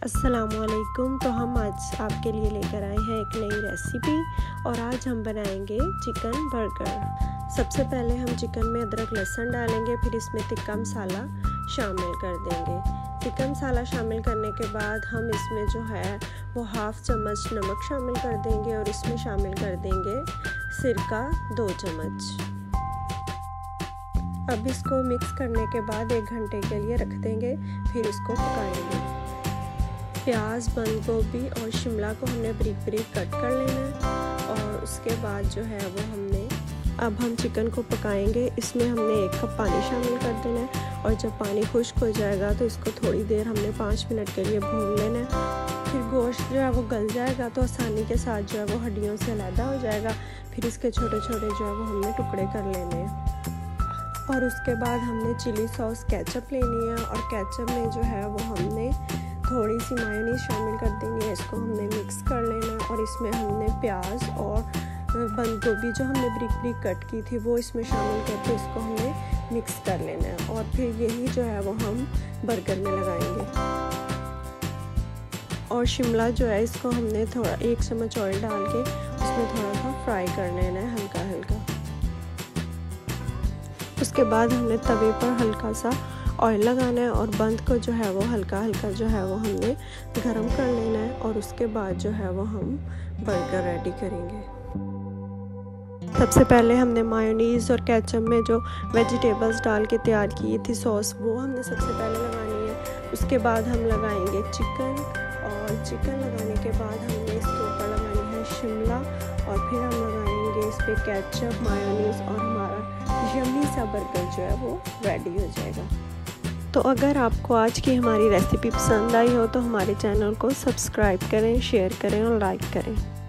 अस्सलामुअलैकुम। तो हम आज आपके लिए लेकर आए हैं एक नई रेसिपी और आज हम बनाएंगे चिकन बर्गर। सबसे पहले हम चिकन में अदरक लहसुन डालेंगे, फिर इसमें तिक्का मसाला शामिल कर देंगे। तिक्का मसाला शामिल करने के बाद हम इसमें जो है वो हाफ चम्मच नमक शामिल कर देंगे और इसमें शामिल कर देंगे सिरका 2 चम्मच। अब इसको मिक्स करने के बाद 1 घंटे के लिए रख देंगे, फिर इसको पकाएंगे। प्याज, बंद गोभी और शिमला को हमने बारीक बारीक कट कर लेना है और उसके बाद जो है वो अब हम चिकन को पकाएंगे। इसमें हमने 1 कप पानी शामिल कर देना है और जब पानी खुश्क हो जाएगा तो इसको थोड़ी देर हमने 5 मिनट के लिए भून लेना है। फिर गोश्त जो है वो गल जाएगा तो आसानी के साथ जो है वो हड्डियों से अलग हो जाएगा। फिर इसके छोटे छोटे जो है वो हमने टुकड़े कर लेने हैं और उसके बाद हमने चिली सॉस केचप लेनी है और केचप में जो है वो हमने थोड़ी सी मायोनीज शामिल कर देनी है। इसको हमने मिक्स कर लेना है और इसमें हमने प्याज और बंद गोभी जो हमने बारीक बारीक कट की थी वो इसमें शामिल करके इसको हमने मिक्स कर लेना है और फिर यही जो है वो हम बर्गर में लगाएंगे। और शिमला जो है इसको हमने थोड़ा 1 चम्मच ऑयल डाल के उसमें थोड़ा सा फ्राई कर लेना है हल्का हल्का। उसके बाद हमने तवे पर हल्का सा ऑयल लगाना है और बंद को जो है वो हल्का हल्का जो है वो हमने गरम कर लेना है और उसके बाद जो है वो हम बर्गर रेडी करेंगे। सबसे पहले हमने मायोनीज़ और केचप में जो वेजिटेबल्स डाल के तैयार की थी सॉस वो हमने सबसे पहले लगानी है। उसके बाद हम लगाएंगे चिकन और चिकन लगाने के बाद हमने इसके ऊपर लगानी है शिमला और फिर हम लगाएंगे इस पर केचप, मायोनीज़ और हमारा यम्मी सा बर्गर जो है वो रेडी हो जाएगा। तो अगर आपको आज की हमारी रेसिपी पसंद आई हो तो हमारे चैनल को सब्सक्राइब करें, शेयर करें और लाइक करें।